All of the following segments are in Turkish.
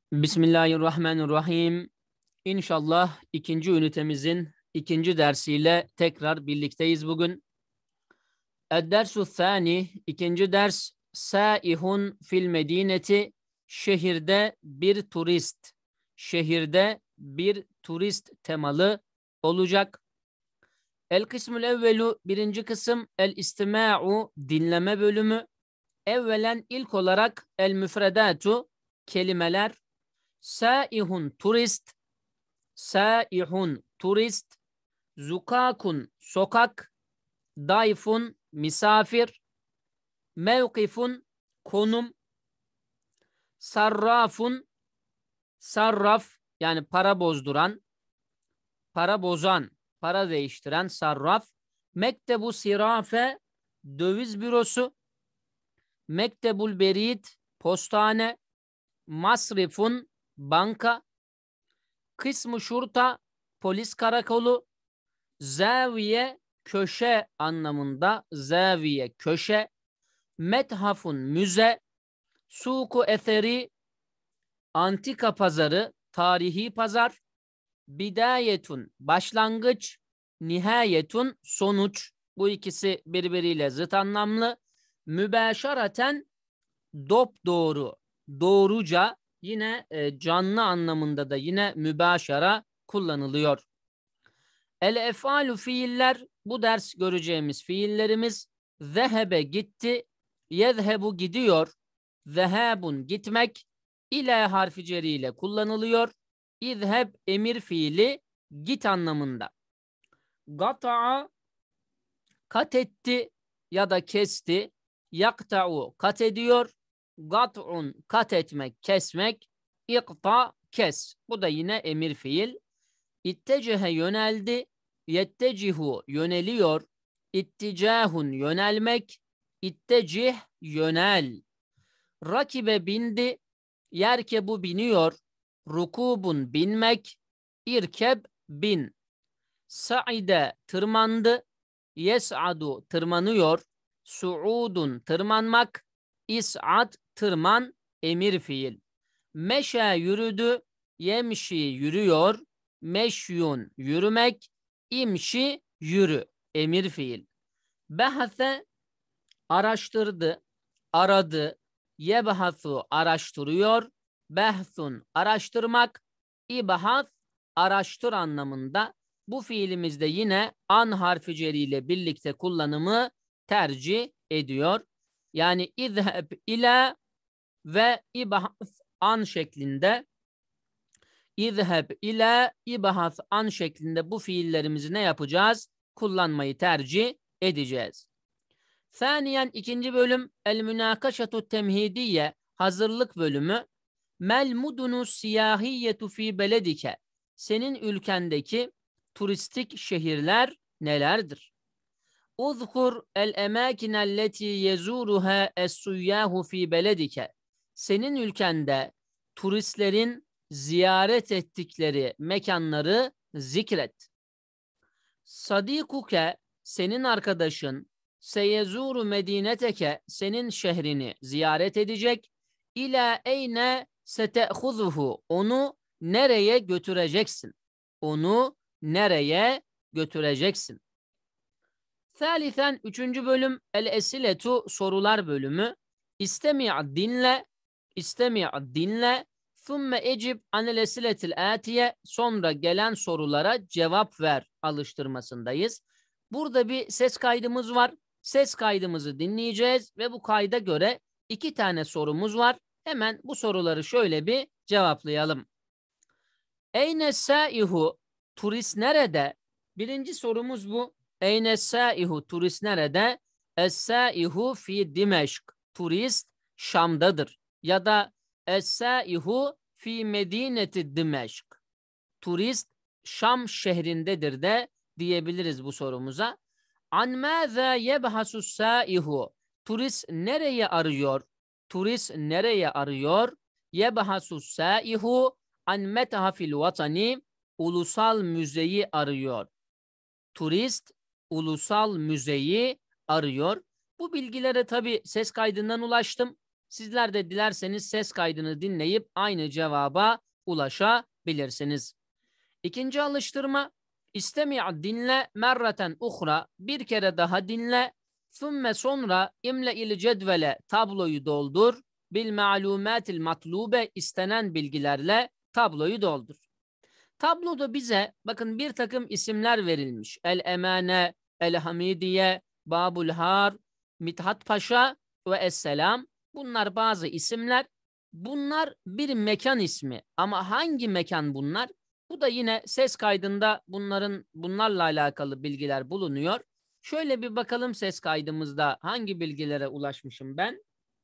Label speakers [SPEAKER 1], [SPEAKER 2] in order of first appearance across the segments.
[SPEAKER 1] Bismillahirrahmanirrahim. İnşallah ikinci ünitemizin ikinci dersiyle tekrar birlikteyiz bugün. Ed-dersu thani, ikinci ders, saihun fil medineti, şehirde bir turist. Şehirde bir turist temalı olacak. El-kısmül evvelu, birinci kısım, el-istima'u, dinleme bölümü. Evvelen ilk olarak el-müfredatu, kelimeler. Saihun turist, saihun turist, zukakun sokak, dayfun misafir, mevkifun konum, sarrafun sarraf yani para bozduran, para bozan, para değiştiren sarraf, mektebu sirafe döviz bürosu, mektebul berid postane, masrifun banka, kısmı şurta polis karakolu, zaviye köşe anlamında, zaviye köşe, methafun müze, suku eseri antika pazarı, tarihi pazar, bidayetun başlangıç, nihayetun sonuç. Bu ikisi birbiriyle zıt anlamlı. Mübeşaraten dopdoğru, doğruca, yine canlı anlamında da yine mübaşara kullanılıyor. El-efalu fiiller, bu ders göreceğimiz fiillerimiz. Zehebe gitti, yezhebu gidiyor, zehabun gitmek, ile harfi ceriyle kullanılıyor. İzheb emir fiili git anlamında. Gata'a kat etti ya da kesti, yakta'u kat ediyor, gat'un kat etmek, kesmek, ikta kes. Bu da yine emir fiil. İttecehe yöneldi, yettecihu yöneliyor, itticahun yönelmek, ittecih yönel. Rakibe bindi, yerkebu biniyor, rukubun binmek, irkeb bin. Saide tırmandı, yes'adu tırmanıyor, suudun tırmanmak, is'ad tırman emir fiil. Meşe yürüdü, yemşi yürüyor, meşyun yürümek, imşi yürü emir fiil. Behase araştırdı, aradı, yebhasu araştırıyor, behsun araştırmak, ibahas araştır anlamında. Bu fiilimizde yine an harfi ceriyle birlikte kullanımı tercih ediyor. Yani izheb ile ve ibahas an şeklinde, İzheb ile ibahas an şeklinde bu fiillerimizi ne yapacağız? Kullanmayı tercih edeceğiz. Saniyen ikinci bölüm el münakaşatu temhidiye, hazırlık bölümü. Mel mudunu siyahiyyetu fi beledike, senin ülkendeki turistik şehirler nelerdir? Uzkur el emakinelleti yezuruha es-suyyahu fi beledike, senin ülkende turistlerin ziyaret ettikleri mekanları zikret. Sadikuke, senin arkadaşın, seyezuru medineteke, senin şehrini ziyaret edecek. İla eyne sete'huzuhu, onu nereye götüreceksin? Onu nereye götüreceksin? Thalithen, üçüncü bölüm, el esiletu, sorular bölümü. İstemi' dinle, istemi' dinle, thumme ecib anel esiletil atiye, sonra gelen sorulara cevap ver alıştırmasındayız. Burada bir ses kaydımız var. Ses kaydımızı dinleyeceğiz ve bu kayda göre iki tane sorumuz var. Hemen bu soruları şöyle bir cevaplayalım. Eyne saihu, turist nerede? Birinci sorumuz bu. Eyne saihu, turist nerede? Es-saihu fi Dimeşk, turist Şam'dadır. Ya da es-saihu fi medineti Dimeşk, turist Şam şehrindedir de diyebiliriz bu sorumuza. An mâzâ yebhasus saihu, turist nereye arıyor? Turist nereye arıyor? Yebhasus saihu an methafil vatani, ulusal müzeyi arıyor. Turist ulusal müzeyi arıyor. Bu bilgilere tabi ses kaydından ulaştım. Sizler de dilerseniz ses kaydını dinleyip aynı cevaba ulaşabilirsiniz. İkinci alıştırma, İstemi' dinle merraten uhra, bir kere daha dinle, thumme sonra imle'il cedvele, tabloyu doldur, bil ma'lumatil matlube, istenen bilgilerle tabloyu doldur. Tabloda bize bakın bir takım isimler verilmiş. El Emane, El Hamidiye, Babul Har, Mithat Paşa ve Esselam. Bunlar bazı isimler. Bunlar bir mekan ismi. Ama hangi mekan bunlar? Bu da yine ses kaydında bunlarla alakalı bilgiler bulunuyor. Şöyle bir bakalım ses kaydımızda hangi bilgilere ulaşmışım ben.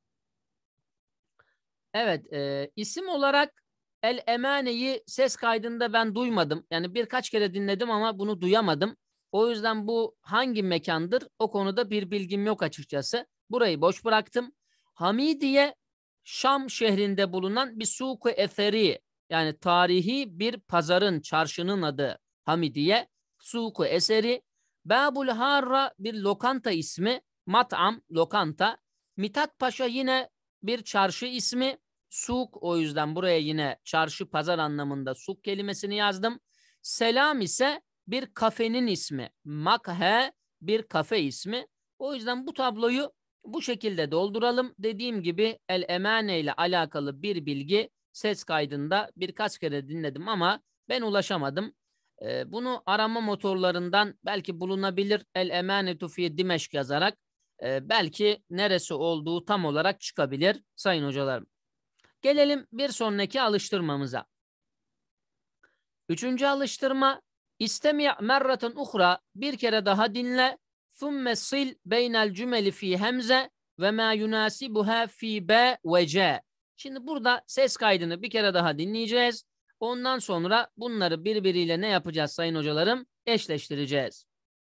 [SPEAKER 1] Evet, isim olarak El Emane'yi ses kaydında ben duymadım. Yani birkaç kere dinledim ama bunu duyamadım. O yüzden bu hangi mekandır? O konuda bir bilgim yok açıkçası. Burayı boş bıraktım. Hamidiye, Şam şehrinde bulunan bir suk-u eferi, yani tarihi bir pazarın, çarşının adı Hamidiye. Suk-u eseri. Babul Harra bir lokanta ismi. Mat'am, lokanta. Mithat Paşa yine bir çarşı ismi. Suk, o yüzden buraya yine çarşı pazar anlamında suk kelimesini yazdım. Selam ise bir kafenin ismi. Makhe bir kafe ismi. O yüzden bu tabloyu bu şekilde dolduralım. Dediğim gibi El Emane ile alakalı bir bilgi ses kaydında birkaç kere dinledim ama ben ulaşamadım. Bunu arama motorlarından belki bulunabilir. El Emanetu fi Dimeşk yazarak belki neresi olduğu tam olarak çıkabilir sayın hocalarım. Gelelim bir sonraki alıştırmamıza. Üçüncü alıştırma, İstemi' merraten uhra, bir kere daha dinle, thumme sil beynel cümeli fi hemze ve ma yunasibuha fi b ve c. Şimdi burada ses kaydını bir kere daha dinleyeceğiz. Ondan sonra bunları birbiriyle ne yapacağız sayın hocalarım? Eşleştireceğiz.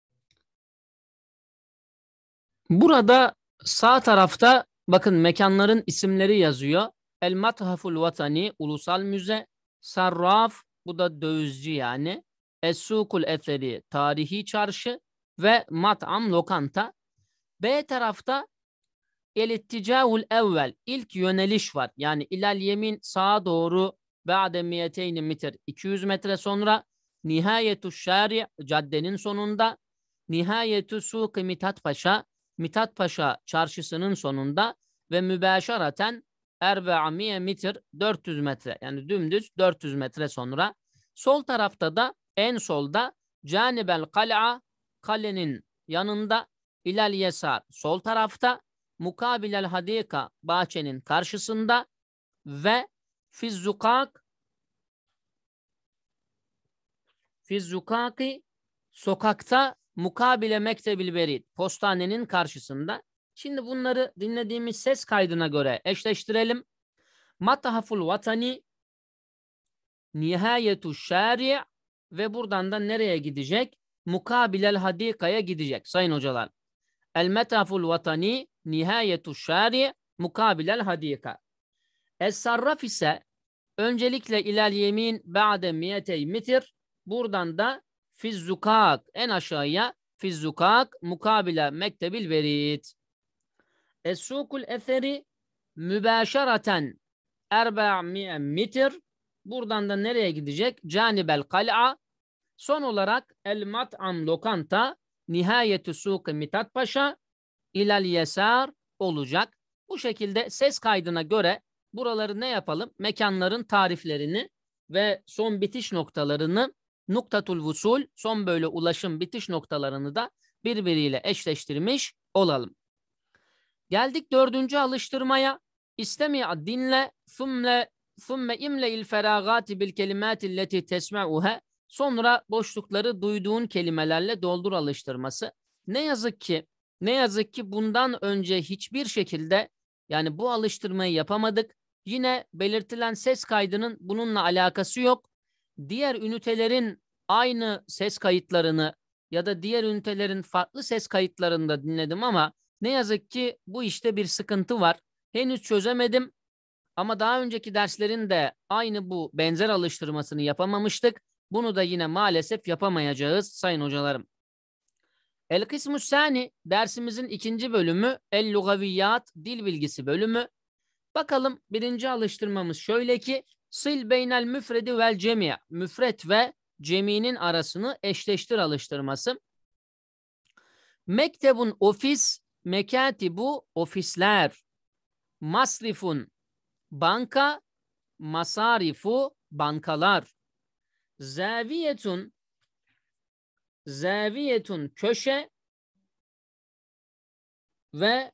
[SPEAKER 1] Burada sağ tarafta bakın mekanların isimleri yazıyor. El Mathaful Vatani, Ulusal Müze. Sarraf, bu da dövizci yani. Es-Sukul Etheri, Tarihi Çarşı. Ve Mat'am, lokanta. B tarafta El-İtticahul Evvel, ilk yöneliş var. Yani ilal yemin, sağa doğru, ba'de miyeteyni mitir, 200 metre sonra. Nihayetu Şari, caddenin sonunda. Nihayetu Suq-i Mithat Paşa, Mithat Paşa çarşısının sonunda. Ve mübaşaraten Erbe'amiye mitir, 400 metre, yani dümdüz 400 metre sonra. Sol tarafta da, en solda, Canibel Kal'a, kalenin yanında, ilal yesar, sol tarafta, mukabilel hadika, bahçenin karşısında ve fizzukak, fizzukaki, sokakta, mukabile mektebil berid, postanenin karşısında. Şimdi bunları dinlediğimiz ses kaydına göre eşleştirelim. Matahaful vatani, nihayetu şari' ve buradan da nereye gidecek? Mukabilel hadikaya gidecek sayın hocalar. El metaful vatani, nihayetu şari' mukabilel hadika. Es-sarraf ise öncelikle ilal yemin ba'de miyetey mitir. Buradan da fizzukak, en aşağıya fizzukak mukabile mektebil verid. Es-sukul etheri mübaşaraten 400 mitir. Buradan da nereye gidecek? Canibel kal'a. Son olarak el mat'am, lokanta, nihayetü suk-i Mithat Paşa ilal yesar olacak. Bu şekilde ses kaydına göre buraları ne yapalım? Mekanların tariflerini ve son bitiş noktalarını, noktatul vusul, son böyle ulaşım bitiş noktalarını da birbiriyle eşleştirmiş olalım. Geldik dördüncü alıştırmaya. İstemi' dinle, thumme imle'il feragati bil kelimati leti tesma'uha. Sonra boşlukları duyduğun kelimelerle doldur alıştırması. Ne yazık ki bundan önce hiçbir şekilde yani bu alıştırmayı yapamadık. Yine belirtilen ses kaydının bununla alakası yok. Diğer ünitelerin aynı ses kayıtlarını ya da diğer ünitelerin farklı ses kayıtlarını da dinledim ama ne yazık ki bu işte bir sıkıntı var. Henüz çözemedim ama daha önceki derslerin de aynı bu benzer alıştırmasını yapamamıştık. Bunu da yine maalesef yapamayacağız sayın hocalarım. El-Kısmus Sani dersimizin ikinci bölümü El-Lugaviyat, dil bilgisi bölümü. Bakalım birinci alıştırmamız şöyle ki sil beynel müfredi vel cemi'. Müfret ve ceminin arasını eşleştir alıştırması. Mektebun ofis, mekatibu ofisler. Masrifun banka, masarifu bankalar. Zaviyetun, zaviyetun köşe ve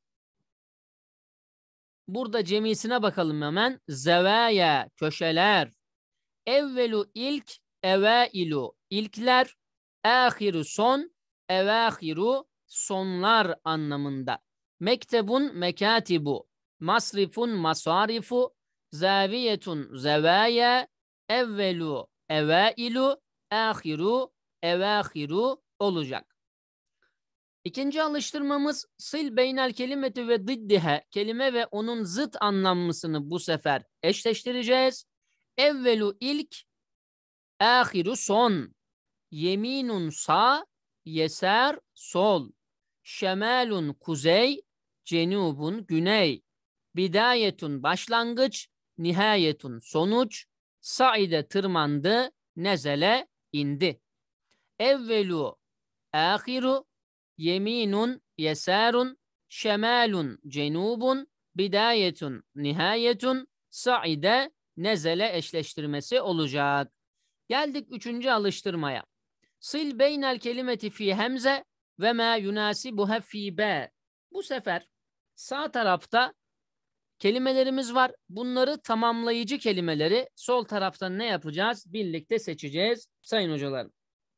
[SPEAKER 1] burada cemisine bakalım hemen. Zevaya köşeler. Evvelu ilk, evailu ilkler. Ahiru son, evahiru sonlar anlamında. Mektebun mekatibu. Masrifun masarifu. Zaviyetun zevaya. Evvelu evailu. Ahiru evahiru olacak. İkinci alıştırmamız sil beynel kelimeti ve diddihe. Kelime ve onun zıt anlamlısını bu sefer eşleştireceğiz. Evvelu ilk, ahiru son. Yeminun sağ, yeser sol. Şemalun kuzey, cenubun güney. Bidayetun başlangıç, nihayetun sonuç. Saide tırmandı, nezele indi. Evvelu ahiru, yeminun yesarun, şemalun cenubun, bidayetun nihayetun, saide nezele eşleştirmesi olacak. Geldik üçüncü alıştırmaya. Sil beynel kelimeti fi hemze ve ma yunasibuha fi be. Bu sefer sağ tarafta kelimelerimiz var. Bunları tamamlayıcı kelimeleri sol taraftan ne yapacağız? Birlikte seçeceğiz sayın hocalarım.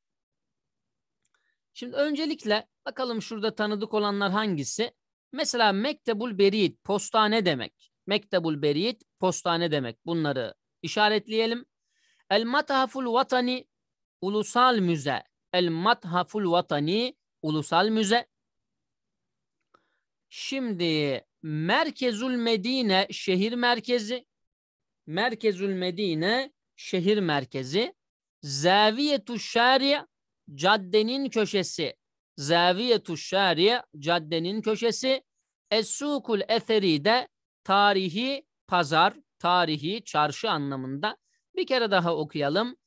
[SPEAKER 1] Şimdi öncelikle bakalım şurada tanıdık olanlar hangisi? Mesela mektebul berit, postane demek. Mektebul berit, postane demek. Bunları işaretleyelim. El mathaful vatani, ulusal müze. El mathaful vatani, ulusal müze. Şimdi Merkezul Medine, şehir merkezi. Merkezul Medine, şehir merkezi. Zaviyetuş şari', caddenin köşesi. Zaviyetuş şari', caddenin köşesi. Es-sukul eseri de tarihi pazar, tarihi çarşı anlamında. Bir kere daha okuyalım.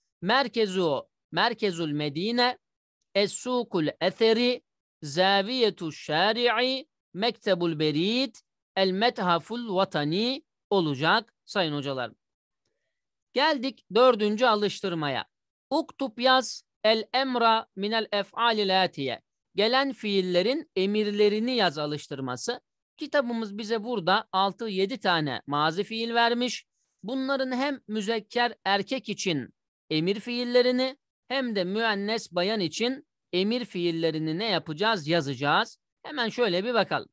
[SPEAKER 1] Merkezul Medine, es-sukul eseri, zaviyetuş şari'i, mektebul berit, el methaful vatani olacak sayın hocalarım. Geldik dördüncü alıştırmaya. Uktub yaz el emra minel ef'alil atiye. Gelen fiillerin emirlerini yaz alıştırması. Kitabımız bize burada 6-7 tane mazi fiil vermiş. Bunların hem müzekker erkek için emir fiillerini hem de müennes bayan için emir fiillerini ne yapacağız? Yazacağız. Hemen şöyle bir bakalım.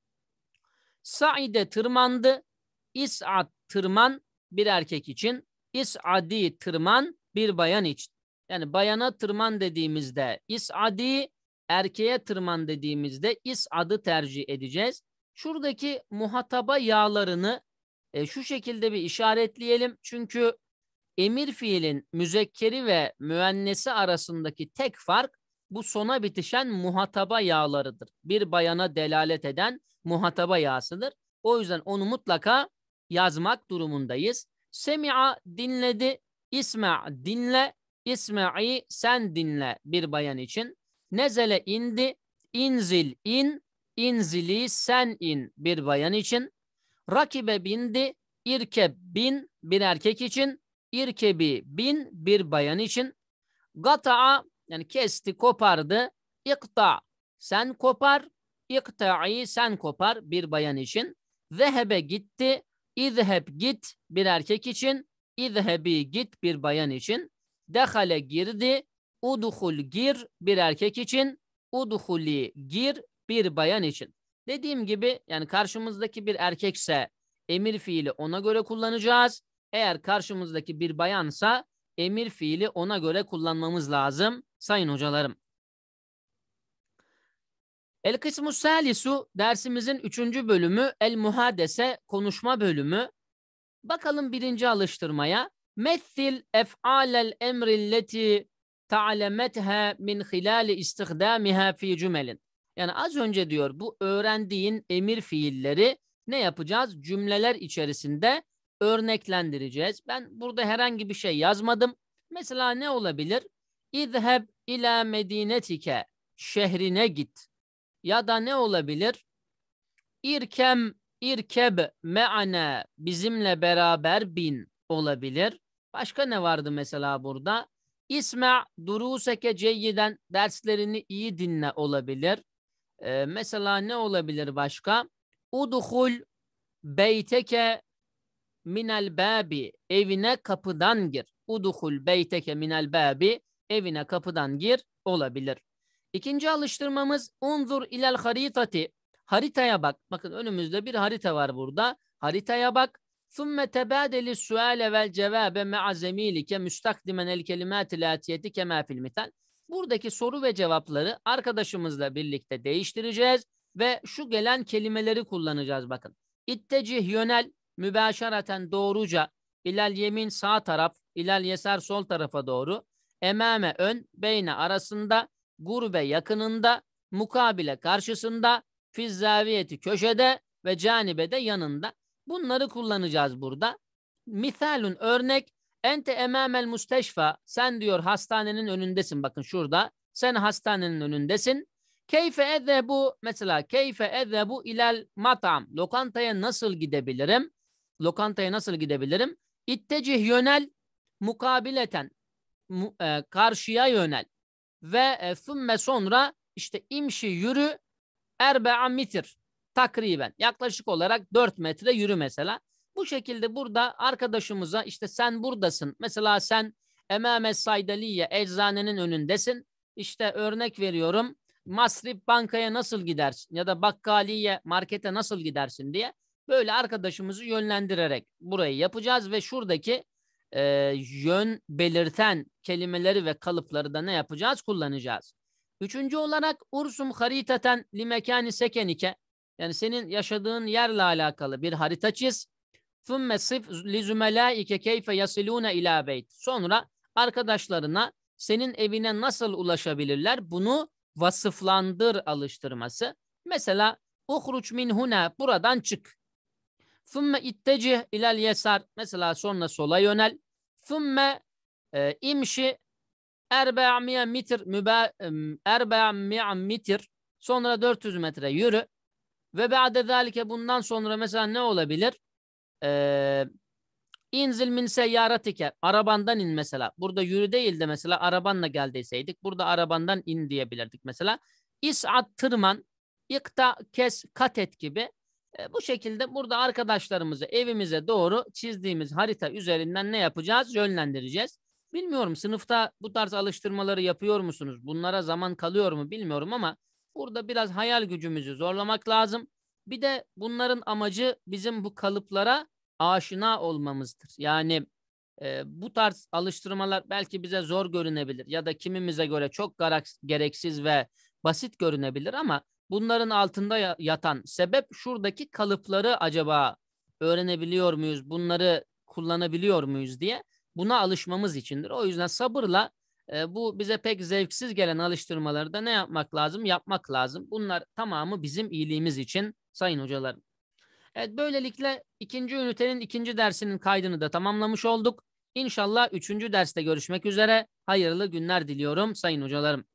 [SPEAKER 1] Saide tırmandı. İs'ad tırman bir erkek için. İs'adi tırman bir bayan için. Yani bayana tırman dediğimizde İs'adi, erkeğe tırman dediğimizde İs'adı tercih edeceğiz. Şuradaki muhataba yağlarını şu şekilde bir işaretleyelim. Çünkü emir fiilin müzekkeri ve müennesi arasındaki tek fark bu sona bitişen muhataba yağlarıdır. Bir bayana delalet eden muhataba yağsıdır. O yüzden onu mutlaka yazmak durumundayız. Semi'a dinledi, isma dinle, isma'i sen dinle bir bayan için. Nezele indi, inzil in, inzili sen in bir bayan için. Rakibe bindi, irkeb bin bir erkek için. İrkebi bin bir bayan için. Gata'a yani kesti, kopardı. İkta sen kopar. İkta'i sen kopar bir bayan için. Zehebe gitti. İzheb git bir erkek için. İzhebi git bir bayan için. Dehale girdi. Udhul gir bir erkek için. Udhuli gir bir bayan için. Dediğim gibi yani karşımızdaki bir erkekse emir fiili ona göre kullanacağız. Eğer karşımızdaki bir bayansa emir fiili ona göre kullanmamız lazım sayın hocalarım. El kısmu salisu dersimizin 3. bölümü el muhadese konuşma bölümü. Bakalım birinci alıştırmaya. Methil ef'alel emrilleti ta'lemetha min hilali istihdamiha fi cümelin. Yani az önce diyor bu öğrendiğin emir fiilleri ne yapacağız? Cümleler içerisinde örneklendireceğiz. Ben burada herhangi bir şey yazmadım. Mesela ne olabilir? İzheb ila medinetike, şehrine git. Ya da ne olabilir? İrkeb me'ana, bizimle beraber bin olabilir. Başka ne vardı mesela burada? İsma duruseke ceyyiden, derslerini iyi dinle olabilir. Mesela ne olabilir başka? Udhul beyteke minel babi, evine kapıdan gir. Udhul beyteke minel babi, evine kapıdan gir olabilir. İkinci alıştırmamız unzur ilel haritati, haritaya bak. Bakın önümüzde bir harita var burada. Haritaya bak. ثُمَّ تَبَادَلِ السُّؤَالَ وَالْجَوَابَ مَعَ زَمِيلِكَ مُسْتَخْدِمًا الْكَلِمَاتِ الْآتِيَةِ كَمَا فِي الْمِثَالِ. Buradaki soru ve cevapları arkadaşımızla birlikte değiştireceğiz ve şu gelen kelimeleri kullanacağız bakın. İttecih, yönel, mübaşaraten, doğruca, ilal yemin, sağ taraf, ilal yeser, sol tarafa doğru, emame, ön, beyne, arasında, gurbe, yakınında, mukabile, karşısında, fizzaviyeti, köşede ve canibede, yanında. Bunları kullanacağız burada. Misalun, örnek, ente emamel müsteşfa, sen diyor hastanenin önündesin. Bakın şurada, sen hastanenin önündesin. Keyfe ezebu, mesela keyfe ezebu ilal matam, lokantaya nasıl gidebilirim? Lokantaya nasıl gidebilirim? İttecih, yönel, mukabileten, karşıya yönel. Ve sümme, sonra, işte imşi, yürü, erbe'a mitir, takriben, yaklaşık olarak 4 metre yürü mesela. Bu şekilde burada arkadaşımıza işte sen buradasın. Mesela sen emame saydaliye, eczanenin önündesin. İşte örnek veriyorum. Masrif, bankaya nasıl gidersin? Ya da bakkaliye, markete nasıl gidersin diye. Böyle arkadaşımızı yönlendirerek burayı yapacağız ve şuradaki yön belirten kelimeleri ve kalıpları da ne yapacağız? Kullanacağız. Üçüncü olarak ursum haritaten li mekani sekenike, yani senin yaşadığın yerle alakalı bir harita çiz. Thumme sif li zümelaike keyfe yasilune ila beyt. Sonra arkadaşlarına senin evine nasıl ulaşabilirler? Bunu vasıflandır alıştırması. Mesela uhruç min huna, buradan çık. Thumme ittecih ilal yesar, mesela sonra sola yönel. Thumme imşi 400 metre, 400 metre, sonra 400 metre yürü. Ve ba'de zalike, bundan sonra mesela ne olabilir? İnzil min seyyaratike, arabandan in mesela. Burada yürü değil de mesela arabanla gel deseydik, burada arabandan in diyebilirdik mesela. İs'at, tırman, ikta, kes, kat et gibi. Bu şekilde burada arkadaşlarımızı evimize doğru çizdiğimiz harita üzerinden ne yapacağız? Yönlendireceğiz. Bilmiyorum, sınıfta bu tarz alıştırmaları yapıyor musunuz? Bunlara zaman kalıyor mu bilmiyorum ama burada biraz hayal gücümüzü zorlamak lazım. Bir de bunların amacı bizim bu kalıplara aşina olmamızdır. Yani bu tarz alıştırmalar belki bize zor görünebilir ya da kimimize göre çok gereksiz ve basit görünebilir ama bunların altında yatan sebep şuradaki kalıpları acaba öğrenebiliyor muyuz, bunları kullanabiliyor muyuz diye buna alışmamız içindir. O yüzden sabırla bu bize pek zevksiz gelen alıştırmaları da ne yapmak lazım? Yapmak lazım. Bunlar tamamı bizim iyiliğimiz için sayın hocalarım. Evet, böylelikle ikinci ünitenin ikinci dersinin kaydını da tamamlamış olduk. İnşallah üçüncü derste görüşmek üzere. Hayırlı günler diliyorum sayın hocalarım.